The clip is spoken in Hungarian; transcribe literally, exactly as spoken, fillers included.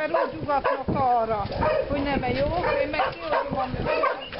mert úgy ugatnak arra, hogy nem jó, én meg kihozom a